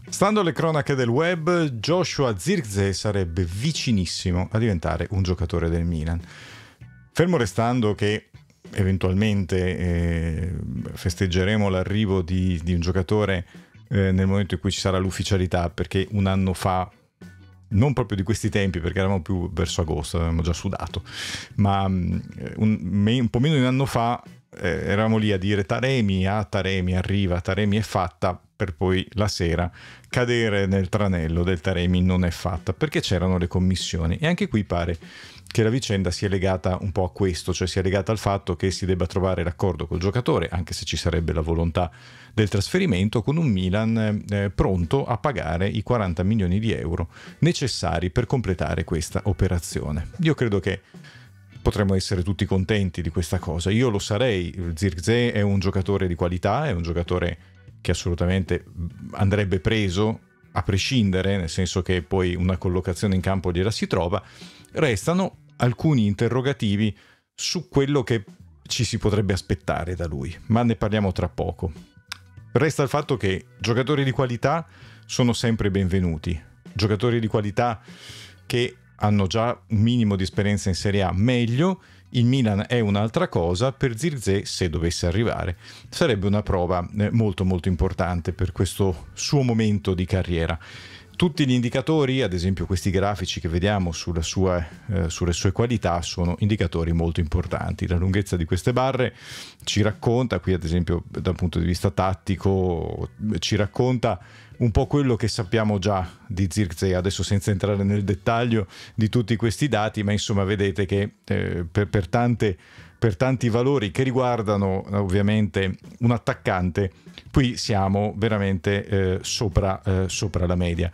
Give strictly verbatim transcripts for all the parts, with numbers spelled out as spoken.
Stando alle cronache del web, Joshua Zirkzee sarebbe vicinissimo a diventare un giocatore del Milan. Fermo restando che eventualmente eh, festeggeremo l'arrivo di, di un giocatore eh, nel momento in cui ci sarà l'ufficialità, perché un anno fa, non proprio di questi tempi perché eravamo più verso agosto, avevamo già sudato, ma um, un, un po' meno di un anno fa eh, eravamo lì a dire Taremi, ah Taremi arriva, Taremi è fatta, per poi la sera cadere nel tranello del Taremi non è fatta, perché c'erano le commissioni. E anche qui pare che la vicenda sia legata un po' a questo, cioè sia legata al fatto che si debba trovare l'accordo col giocatore, anche se ci sarebbe la volontà del trasferimento, con un Milan eh, pronto a pagare i quaranta milioni di euro necessari per completare questa operazione. Io credo che potremmo essere tutti contenti di questa cosa, io lo sarei. Zirkzee è un giocatore di qualità, è un giocatore che assolutamente andrebbe preso a prescindere, nel senso che poi una collocazione in campo gliela si trova. Restano alcuni interrogativi su quello che ci si potrebbe aspettare da lui, ma ne parliamo tra poco. Resta il fatto che giocatori di qualità sono sempre benvenuti, giocatori di qualità che hanno già un minimo di esperienza in Serie A meglio. Il Milan è un'altra cosa. Per Zirkzee, se dovesse arrivare, sarebbe una prova molto molto importante per questo suo momento di carriera. Tutti gli indicatori, ad esempio questi grafici che vediamo sulla sua, eh, sulle sue qualità, sono indicatori molto importanti. La lunghezza di queste barre ci racconta, qui ad esempio dal punto di vista tattico, ci racconta un po' quello che sappiamo già di Zirkzee, adesso senza entrare nel dettaglio di tutti questi dati, ma insomma vedete che eh, per, per, tante, per tanti valori che riguardano ovviamente un attaccante, qui siamo veramente eh, sopra, eh, sopra la media.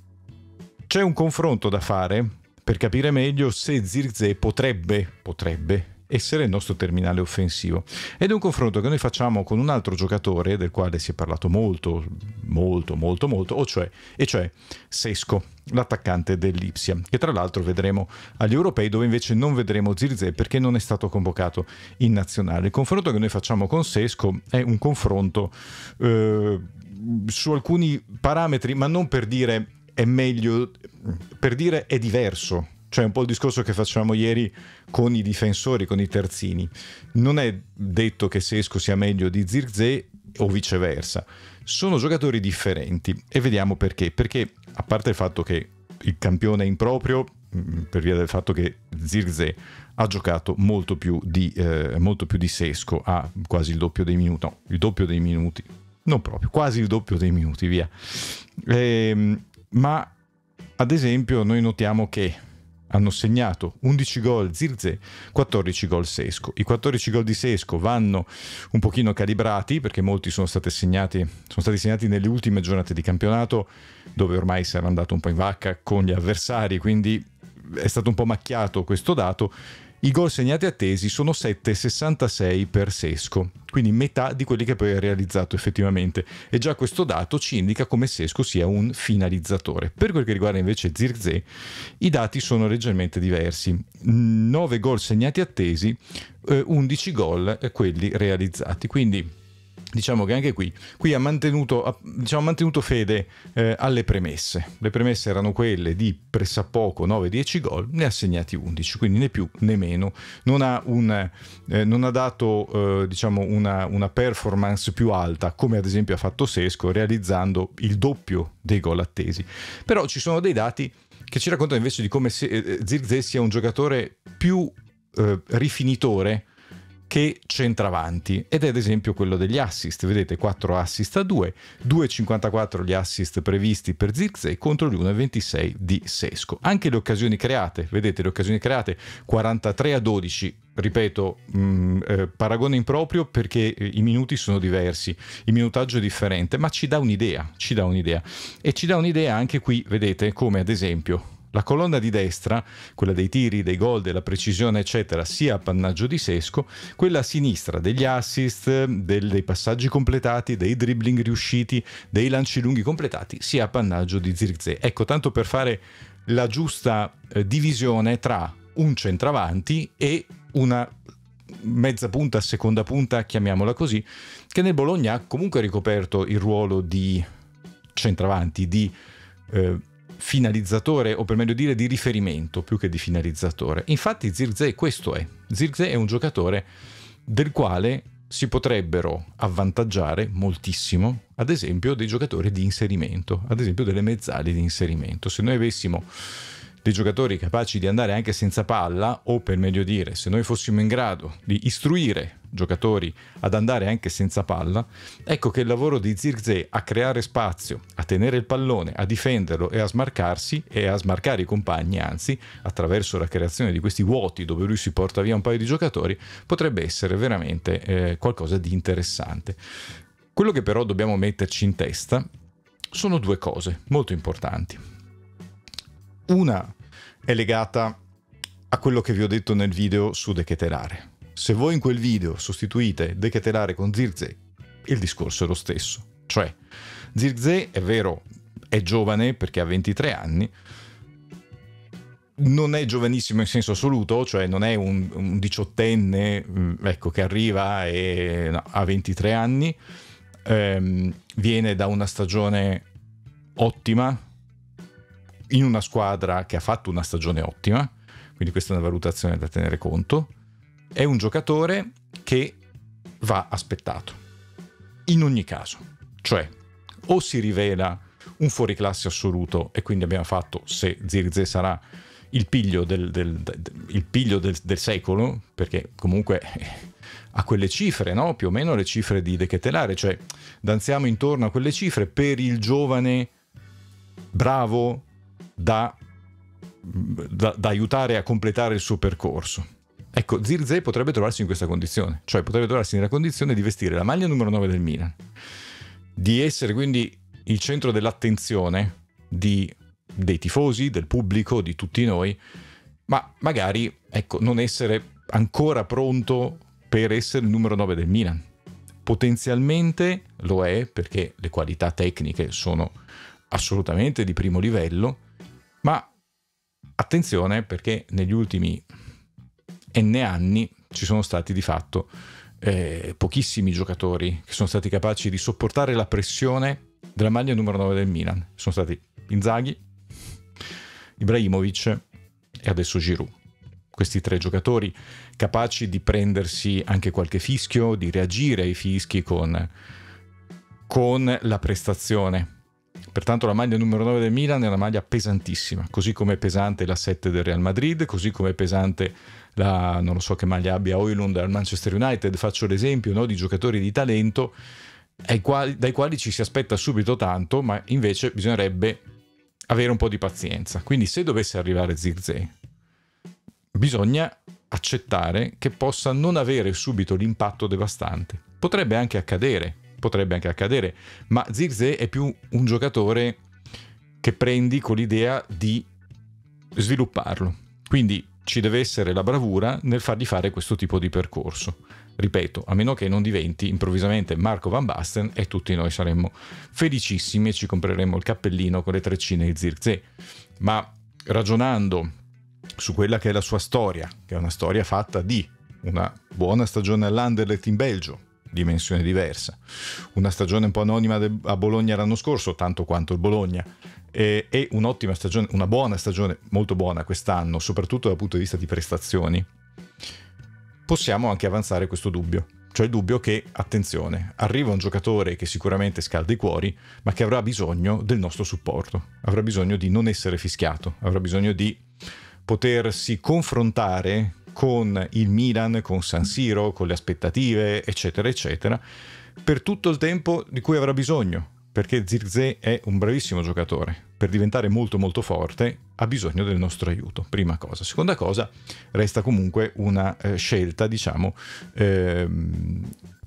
C'è un confronto da fare per capire meglio se Zirkzee potrebbe, potrebbe essere il nostro terminale offensivo, ed è un confronto che noi facciamo con un altro giocatore del quale si è parlato molto molto molto molto, o cioè, e cioè Sesko, l'attaccante dell'Ipsia, che tra l'altro vedremo agli europei, dove invece non vedremo Zirkzee perché non è stato convocato in nazionale. Il confronto che noi facciamo con Sesko è un confronto eh, su alcuni parametri, ma non per dire è meglio, per dire è diverso. Cioè un po' il discorso che facevamo ieri con i difensori, con i terzini. Non è detto che Sesko sia meglio di Zirkzee o viceversa. Sono giocatori differenti e vediamo perché. Perché a parte il fatto che il campione è improprio, per via del fatto che Zirkzee ha giocato molto più di, eh, molto più di Sesko, ha quasi il doppio dei minuti, no, il doppio dei minuti, non proprio, quasi il doppio dei minuti, via. E, ma ad esempio noi notiamo che hanno segnato undici gol Zirkzee, quattordici gol Sesko. I quattordici gol di Sesko vanno un pochino calibrati, perché molti sono stati segnati, sono stati segnati nelle ultime giornate di campionato, dove ormai si era andato un po' in vacca con gli avversari, quindi è stato un po' macchiato questo dato. I gol segnati attesi sono sette virgola sessantasei per Sesko, quindi metà di quelli che poi ha realizzato effettivamente, e già questo dato ci indica come Sesko sia un finalizzatore. Per quel che riguarda invece Zirkzee, i dati sono leggermente diversi: nove gol segnati attesi, undici gol quelli realizzati, quindi diciamo che anche qui, qui ha mantenuto, ha, diciamo, mantenuto fede eh, alle premesse. Le premesse erano quelle di pressappoco nove dieci gol, ne ha segnati undici, quindi né più né meno. Non ha, un, eh, non ha dato eh, diciamo una, una performance più alta, come ad esempio ha fatto Sesko, realizzando il doppio dei gol attesi. Però ci sono dei dati che ci raccontano invece di come se, eh, Zirkzee sia un giocatore più eh, rifinitore che centravanti, ed è ad esempio quello degli assist. Vedete, quattro assist a due, due virgola cinquantaquattro gli assist previsti per Zirkzee contro gli uno virgola ventisei di Sesko. Anche le occasioni create, vedete le occasioni create quarantatré a dodici, ripeto, mh, eh, paragone improprio perché i minuti sono diversi, il minutaggio è differente, ma ci dà un'idea, ci dà un'idea e ci dà un'idea anche qui, vedete, come ad esempio la colonna di destra, quella dei tiri, dei gol, della precisione eccetera, sia appannaggio di Sesko, quella a sinistra degli assist, del, dei passaggi completati, dei dribbling riusciti, dei lanci lunghi completati, sia appannaggio di Zirkzee. Ecco, tanto per fare la giusta eh, divisione tra un centravanti e una mezza punta, seconda punta, chiamiamola così, che nel Bologna ha comunque ricoperto il ruolo di centravanti, di eh, finalizzatore, o per meglio dire di riferimento più che di finalizzatore. Infatti Zirkzee questo è. Zirkzee è un giocatore del quale si potrebbero avvantaggiare moltissimo, ad esempio, dei giocatori di inserimento, ad esempio delle mezzali di inserimento. Se noi avessimo dei giocatori capaci di andare anche senza palla, o per meglio dire, se noi fossimo in grado di istruire giocatori ad andare anche senza palla, ecco che il lavoro di Zirkzee a creare spazio, a tenere il pallone, a difenderlo e a smarcarsi e a smarcare i compagni, anzi, attraverso la creazione di questi vuoti dove lui si porta via un paio di giocatori, potrebbe essere veramente eh, qualcosa di interessante. Quello che però dobbiamo metterci in testa sono due cose molto importanti. Una è legata a quello che vi ho detto nel video su De Ketelaere. Se voi in quel video sostituite De Ketelaere con Zirkzee, il discorso è lo stesso. Cioè, Zirkzee è vero, è giovane perché ha ventitré anni, non è giovanissimo in senso assoluto, cioè non è un, un diciottenne ecco, che arriva e no, ha ventitré anni, ehm, viene da una stagione ottima, in una squadra che ha fatto una stagione ottima, quindi questa è una valutazione da tenere conto. È un giocatore che va aspettato in ogni caso, cioè o si rivela un fuoriclasse assoluto e quindi abbiamo fatto, se Zirkzee sarà il piglio del, del, del, il piglio del, del secolo, perché comunque ha quelle cifre, no? Più o meno le cifre di De Ketelaere, cioè danziamo intorno a quelle cifre per il giovane bravo Da, da, da aiutare a completare il suo percorso. Ecco, Zirkzee potrebbe trovarsi in questa condizione, cioè potrebbe trovarsi nella condizione di vestire la maglia numero nove del Milan, di essere quindi il centro dell'attenzione di, dei tifosi, del pubblico, di tutti noi, ma magari ecco, non essere ancora pronto per essere il numero nove del Milan. Potenzialmente lo è, perché le qualità tecniche sono assolutamente di primo livello, ma attenzione, perché negli ultimi n anni ci sono stati di fatto eh, pochissimi giocatori che sono stati capaci di sopportare la pressione della maglia numero nove del Milan. Sono stati Inzaghi, Ibrahimovic e adesso Giroud. Questi tre giocatori capaci di prendersi anche qualche fischio, di reagire ai fischi con, con la prestazione. Pertanto la maglia numero nove del Milan è una maglia pesantissima, così come è pesante la sette del Real Madrid, così come è pesante la, non lo so che maglia abbia Højlund al Manchester United. Faccio l'esempio, no, di giocatori di talento ai quali, dai quali ci si aspetta subito tanto, ma invece bisognerebbe avere un po' di pazienza. Quindi se dovesse arrivare Zirkzee, bisogna accettare che possa non avere subito l'impatto devastante. Potrebbe anche accadere, potrebbe anche accadere, ma Zirkzee è più un giocatore che prendi con l'idea di svilupparlo. Quindi ci deve essere la bravura nel fargli fare questo tipo di percorso. Ripeto, a meno che non diventi improvvisamente Marco Van Basten, e tutti noi saremmo felicissimi e ci compreremmo il cappellino con le treccine di Zirkzee. Ma ragionando su quella che è la sua storia, che è una storia fatta di una buona stagione all'Anderlecht in Belgio, dimensione diversa, una stagione un po' anonima a Bologna l'anno scorso, tanto quanto il Bologna, e, e un'ottima stagione, una buona stagione, molto buona quest'anno, soprattutto dal punto di vista di prestazioni, possiamo anche avanzare questo dubbio, cioè il dubbio che, attenzione, arriva un giocatore che sicuramente scalda i cuori, ma che avrà bisogno del nostro supporto, avrà bisogno di non essere fischiato, avrà bisogno di potersi confrontare con il Milan, con San Siro, con le aspettative, eccetera, eccetera, per tutto il tempo di cui avrà bisogno, perché Zirkzee è un bravissimo giocatore. Per diventare molto molto forte ha bisogno del nostro aiuto, prima cosa. Seconda cosa, resta comunque una eh, scelta, diciamo, ehm,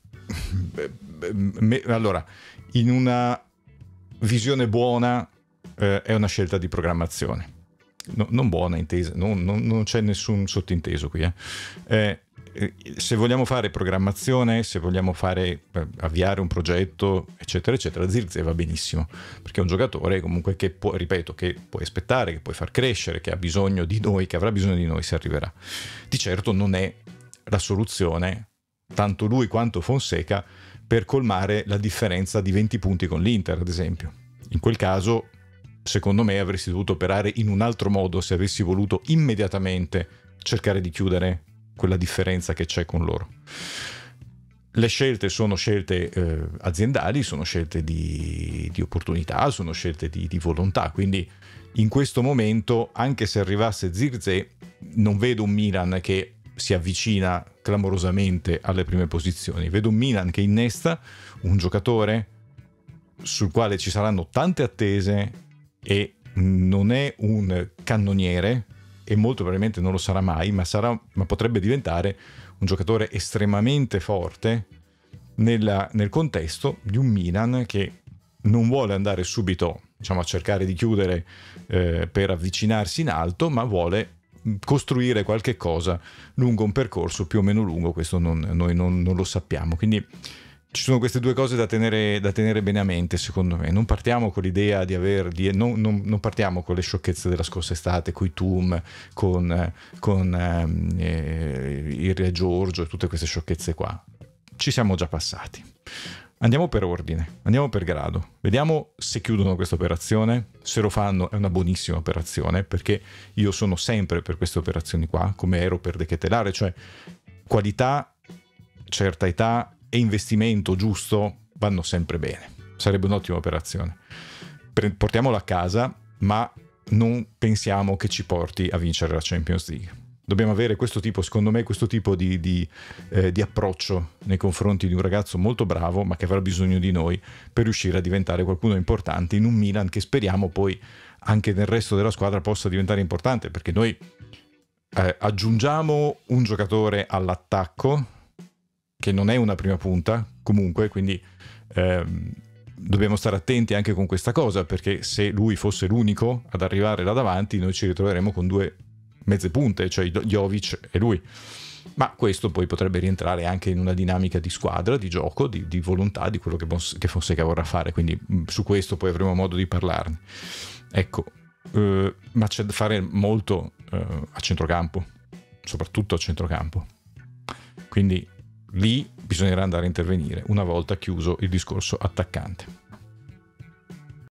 me, allora, in una visione buona eh, è una scelta di programmazione. No, non buona intesa, non, non, non c'è nessun sottinteso qui. Eh. Eh, se vogliamo fare programmazione, se vogliamo fare eh, avviare un progetto, eccetera, eccetera, Zirkzee va benissimo, perché è un giocatore comunque che può, ripeto, che puoi aspettare, che puoi far crescere, che ha bisogno di noi, che avrà bisogno di noi se arriverà. Di certo non è la soluzione, tanto lui quanto Fonseca, per colmare la differenza di venti punti con l'Inter, ad esempio. In quel caso, secondo me, avresti dovuto operare in un altro modo se avessi voluto immediatamente cercare di chiudere quella differenza che c'è con loro. Le scelte sono scelte eh, aziendali, sono scelte di, di opportunità, sono scelte di, di volontà, quindi in questo momento, anche se arrivasse Zirkzee, non vedo un Milan che si avvicina clamorosamente alle prime posizioni, vedo un Milan che innesta un giocatore sul quale ci saranno tante attese e non è un cannoniere e molto probabilmente non lo sarà mai, ma, sarà, ma potrebbe diventare un giocatore estremamente forte nella, nel contesto di un Milan che non vuole andare subito, diciamo, a cercare di chiudere eh, per avvicinarsi in alto, ma vuole costruire qualche cosa lungo un percorso più o meno lungo. Questo non, noi non, non lo sappiamo, quindi ci sono queste due cose da tenere, da tenere bene a mente, secondo me. Non partiamo con l'idea di aver di, non, non, non partiamo con le sciocchezze della scorsa estate, con i Tum, con, con eh, il Re Giorgio e tutte queste sciocchezze qua. Ci siamo già passati. Andiamo per ordine, andiamo per grado. Vediamo se chiudono questa operazione. Se lo fanno è una buonissima operazione, perché io sono sempre per queste operazioni qua, come ero per De Ketelaere, cioè qualità, certa età e investimento giusto vanno sempre bene. Sarebbe un'ottima operazione. Portiamola a casa, ma non pensiamo che ci porti a vincere la Champions League. Dobbiamo avere questo tipo, secondo me, questo tipo di, di, eh, di approccio nei confronti di un ragazzo molto bravo, ma che avrà bisogno di noi per riuscire a diventare qualcuno importante in un Milan che speriamo poi anche nel resto della squadra possa diventare importante, perché noi eh, aggiungiamo un giocatore all'attacco che non è una prima punta comunque, quindi ehm, dobbiamo stare attenti anche con questa cosa, perché se lui fosse l'unico ad arrivare là davanti noi ci ritroveremo con due mezze punte, cioè Jovic e lui. Ma questo poi potrebbe rientrare anche in una dinamica di squadra, di gioco, di, di volontà, di quello che, che Fonseca vorrà fare, quindi mh, su questo poi avremo modo di parlarne. Ecco, eh, ma c'è da fare molto eh, a centrocampo, soprattutto a centrocampo, quindi lì bisognerà andare a intervenire una volta chiuso il discorso attaccante.